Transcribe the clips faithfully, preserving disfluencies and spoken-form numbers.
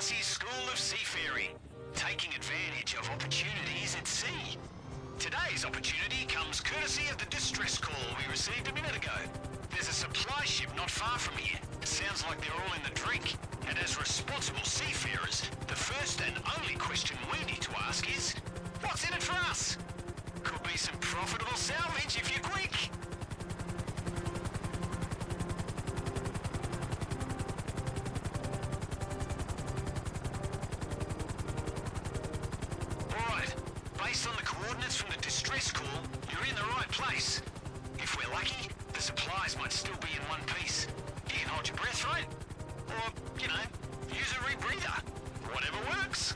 Massey's School of Seafaring, taking advantage of opportunities at sea. Today's opportunity comes courtesy of the distress call we received a minute ago. There's a supply ship not far from here. It sounds like they're all in the drink. And as responsible seafarers, the first and only question we need to ask is, what's in it for us? Could be some profitable salvage if you're quick. Alright, based on the coordinates from the distress call, you're in the right place. If we're lucky, the supplies might still be in one piece. You can hold your breath, right? Or, you know, use a rebreather. Whatever works.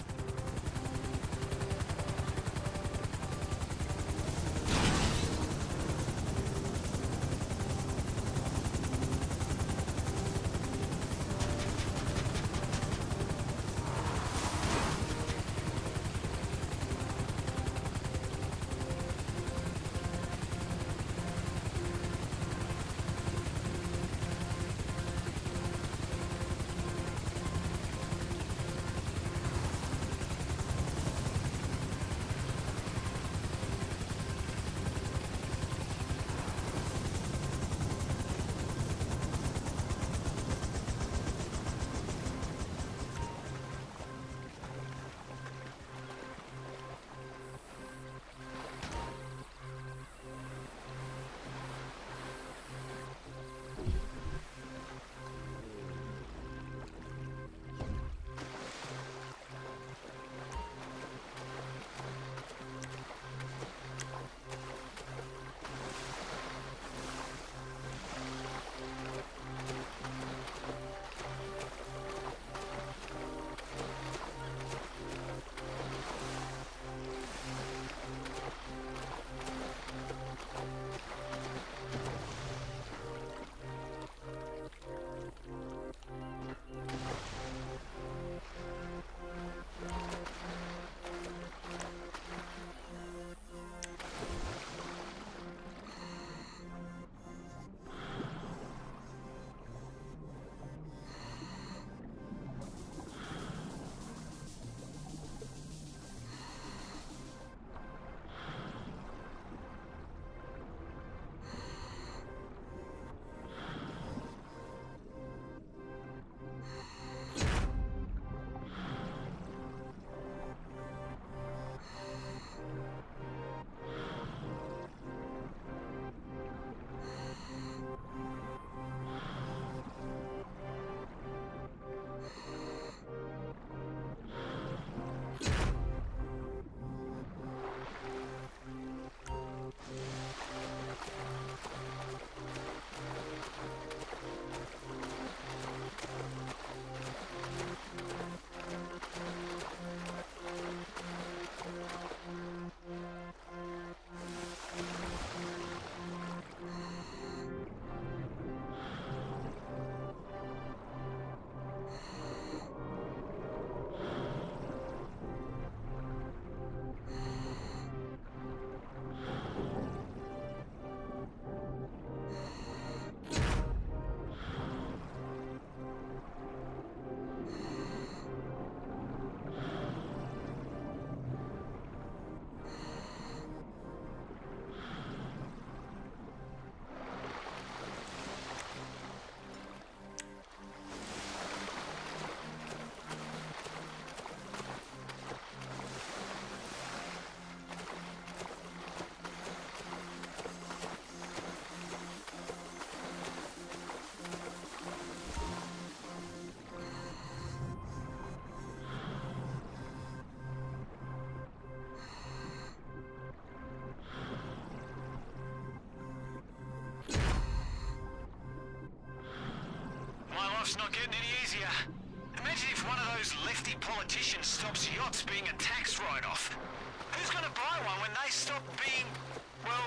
Life's not getting any easier. Imagine if one of those lefty politicians stops yachts being a tax write-off. Who's going to buy one when they stop being, well,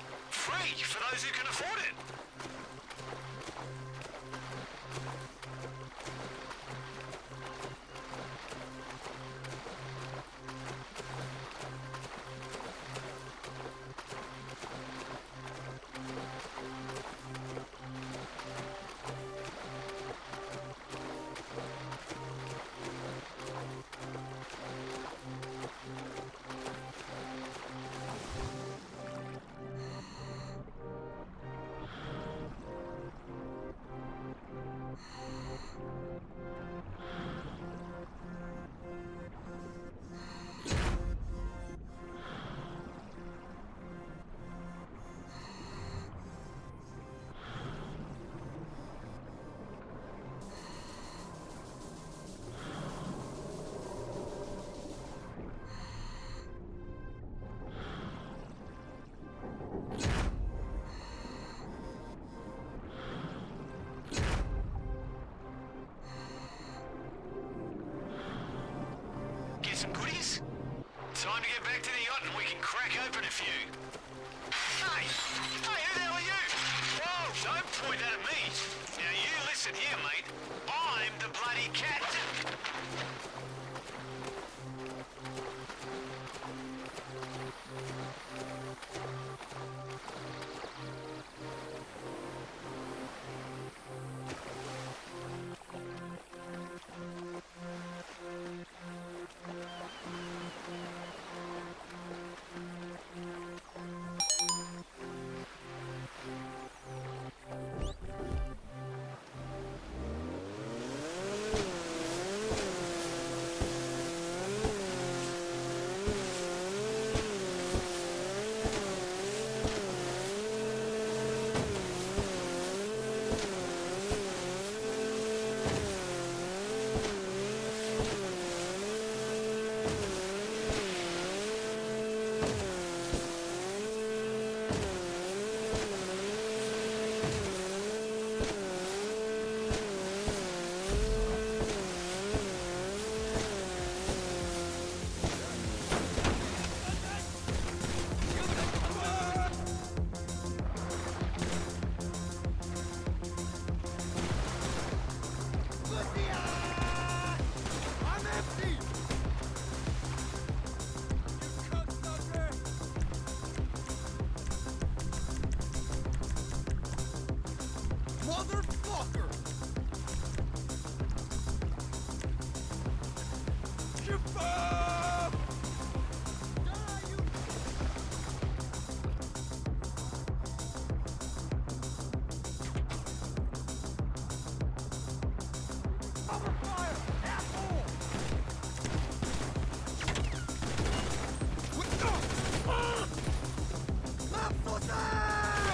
free for those who can afford it? Time to get back to the yacht and we can crack open a few. Hey! Hey, who the hell are you? Whoa, don't point that at me. Now you listen here, mate. I'm the bloody captain. Motherfucker! Kebab! Die, you... Cover fire, asshole! What the... Ah! Motherfucker!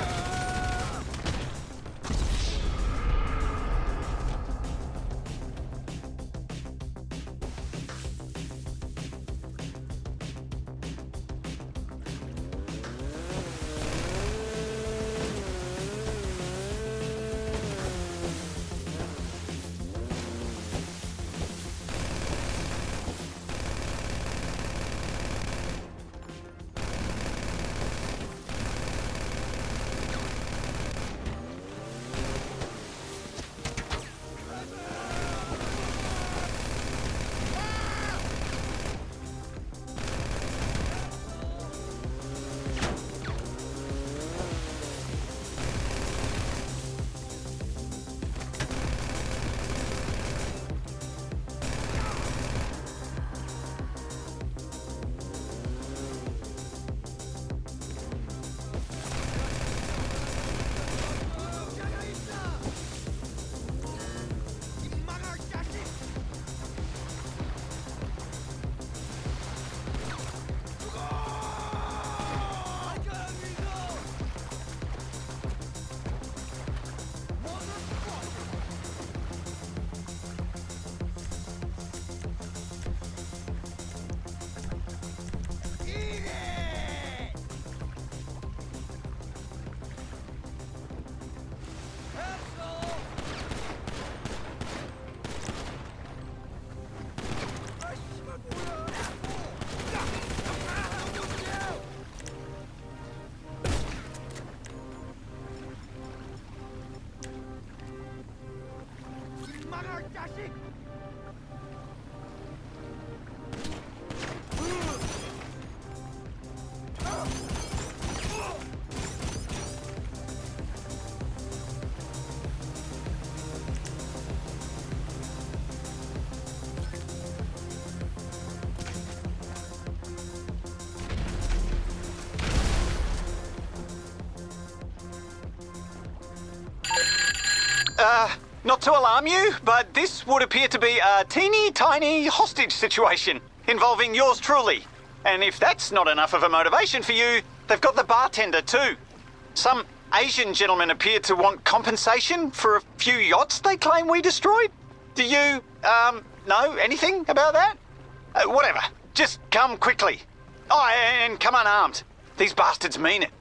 Uh, not to alarm you, but this would appear to be a teeny tiny hostage situation involving yours truly. And if that's not enough of a motivation for you, they've got the bartender too. Some Asian gentlemen appear to want compensation for a few yachts they claim we destroyed. Do you, um, know anything about that? Uh, whatever. Just come quickly. Oh, and come unarmed. These bastards mean it.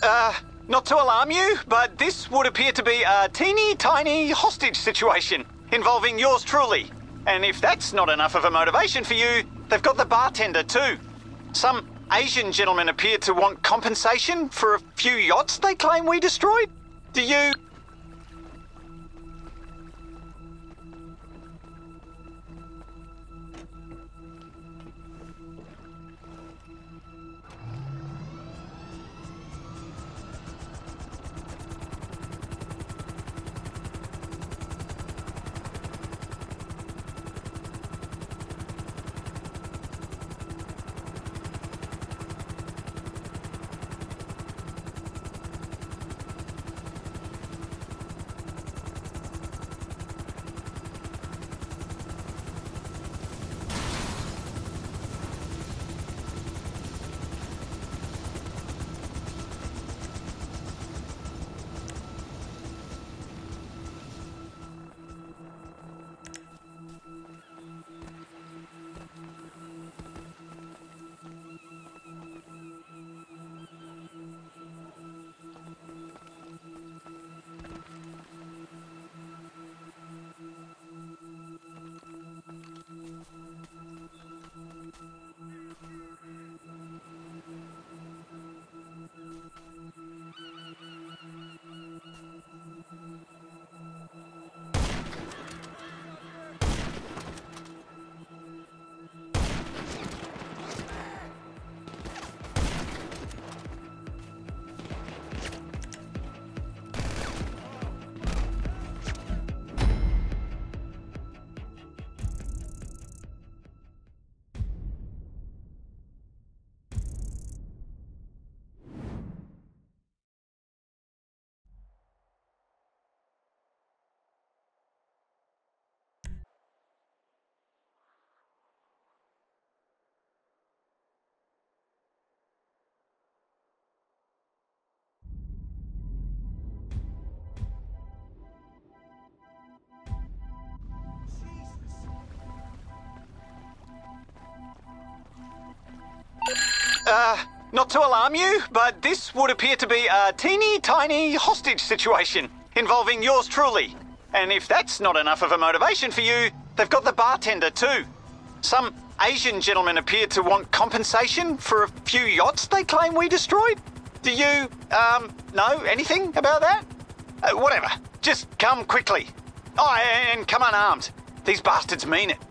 Uh, not to alarm you, but this would appear to be a teeny tiny hostage situation involving yours truly. And if that's not enough of a motivation for you, they've got the bartender too. Some Asian gentlemen appear to want compensation for a few yachts they claim we destroyed. Do you... Uh, not to alarm you, but this would appear to be a teeny tiny hostage situation involving yours truly. And if that's not enough of a motivation for you, they've got the bartender too. Some Asian gentlemen appear to want compensation for a few yachts they claim we destroyed. Do you, um, know anything about that? Uh, whatever. Just come quickly. Oh, and come unarmed. These bastards mean it.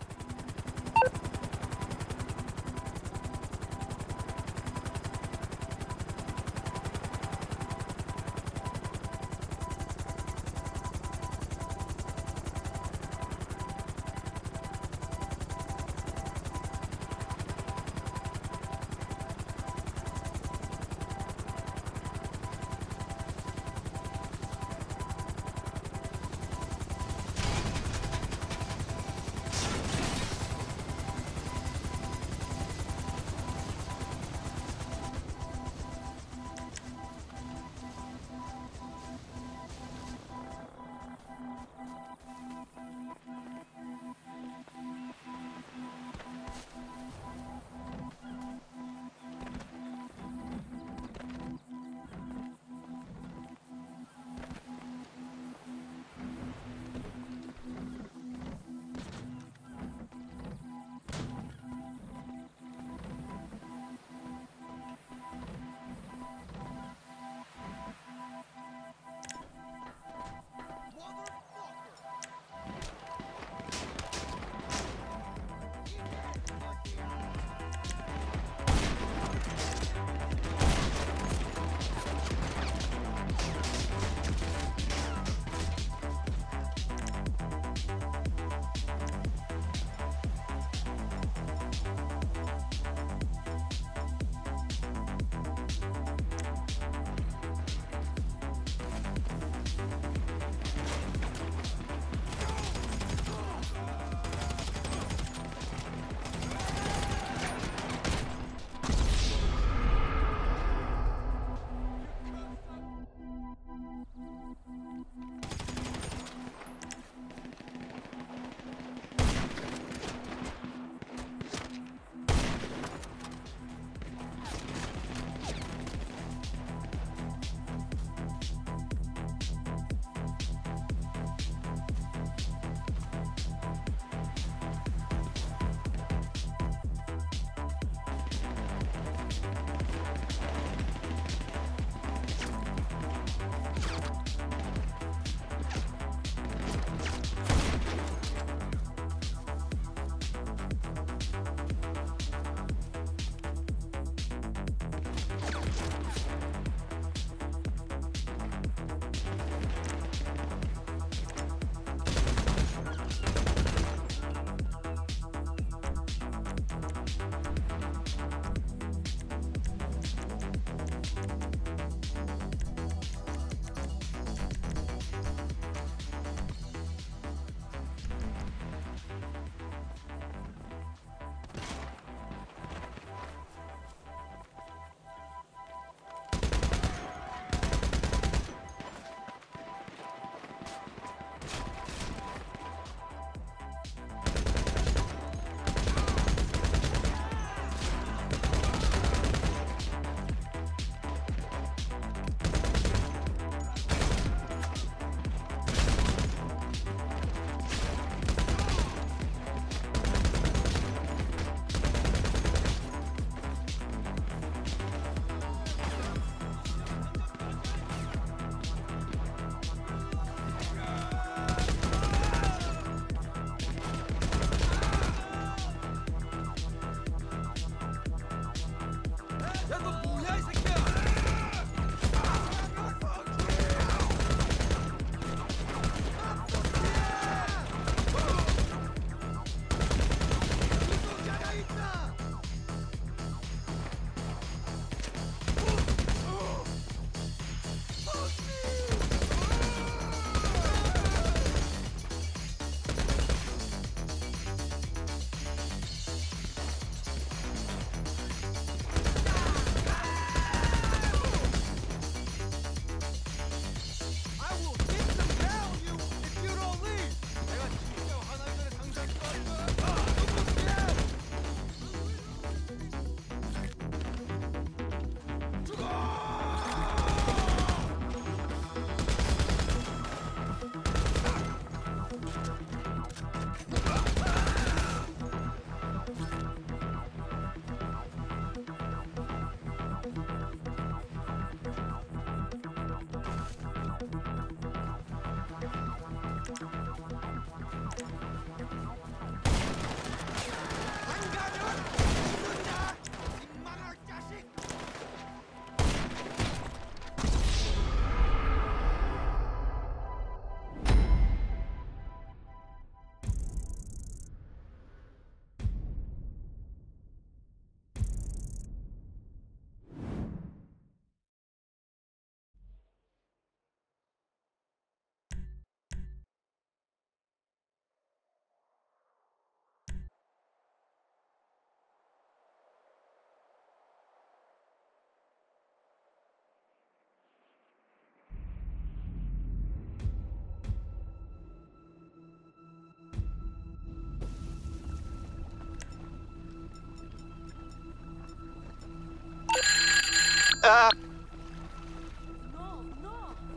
Uh... No, no.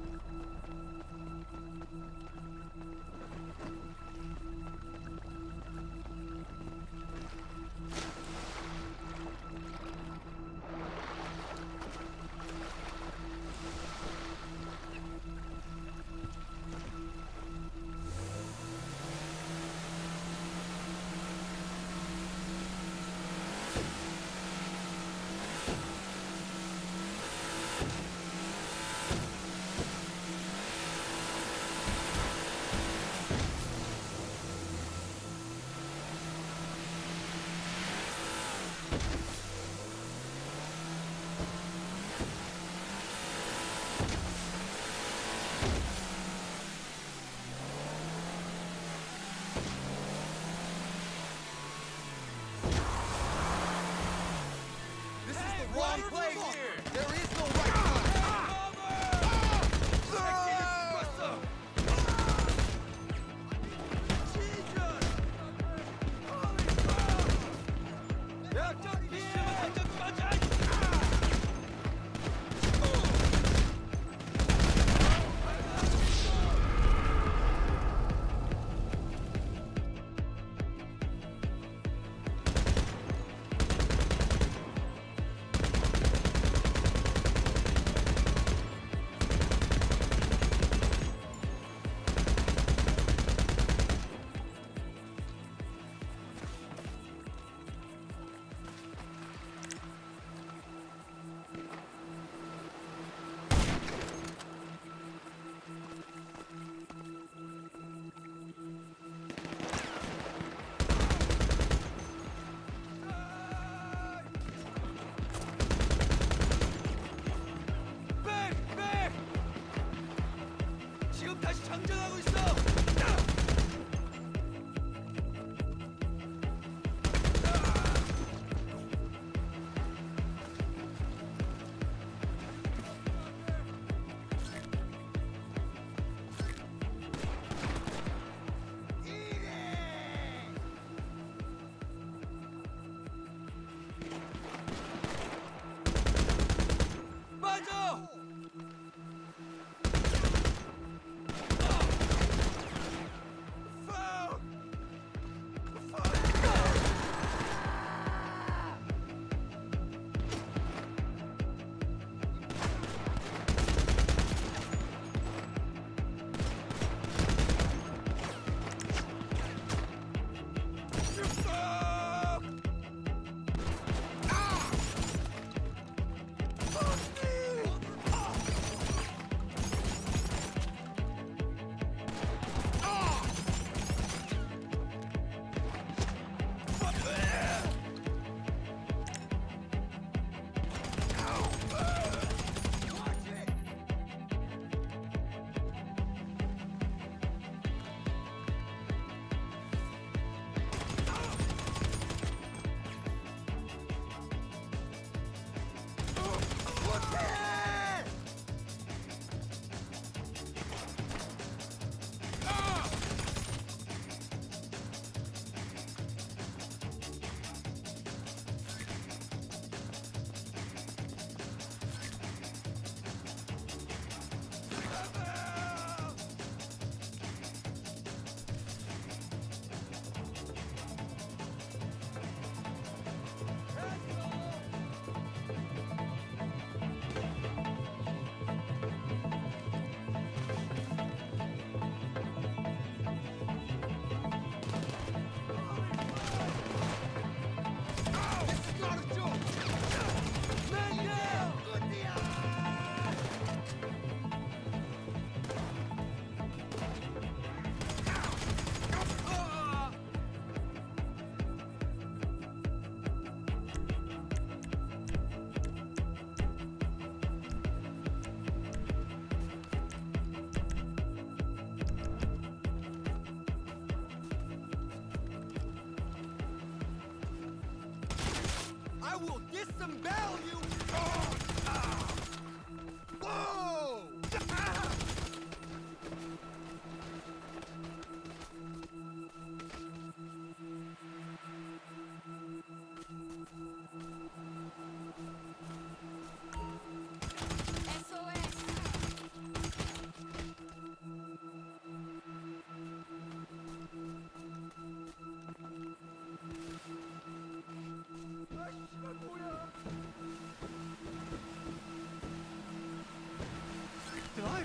This is the wrong place here! There is no right one! 지금 다시 장전하고 있어! 빠져! I will disembowel you! Oh, ah. Whoa! Ah.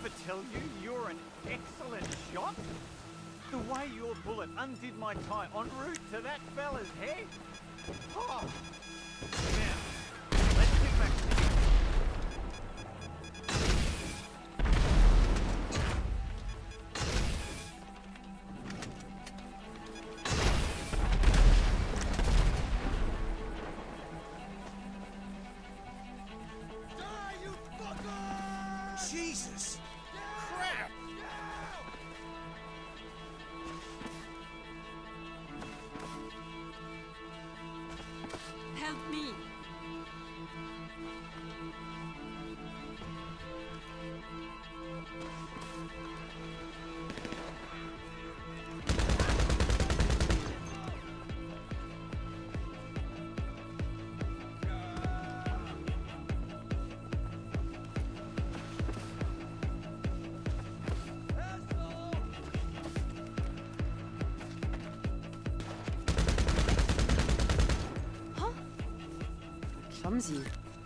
ever tell you you're an excellent shot? The way your bullet undid my tie en route to that fella's head. Oh. Now, let's get back to the... Die, you fucker! Jesus! Crap! Help me. Clumsy.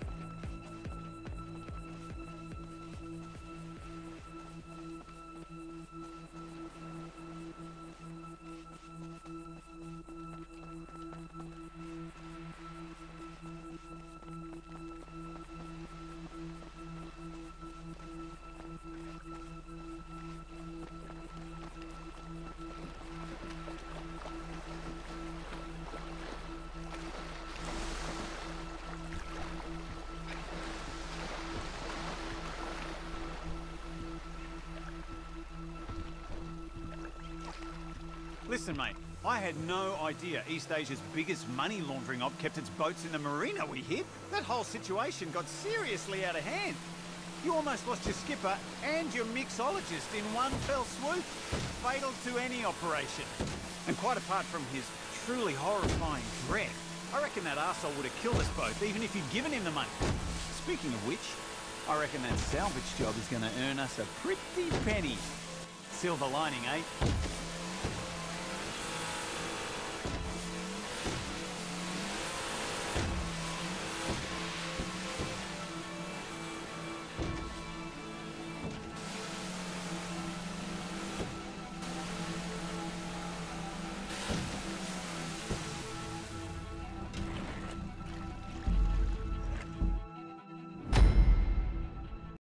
Listen, mate, I had no idea East Asia's biggest money laundering op kept its boats in the marina we hit. That whole situation got seriously out of hand. You almost lost your skipper and your mixologist in one fell swoop. Fatal to any operation. And quite apart from his truly horrifying threat, I reckon that arsehole would have killed us both, even if you'd given him the money. Speaking of which, I reckon that salvage job is going to earn us a pretty penny. Silver lining, eh?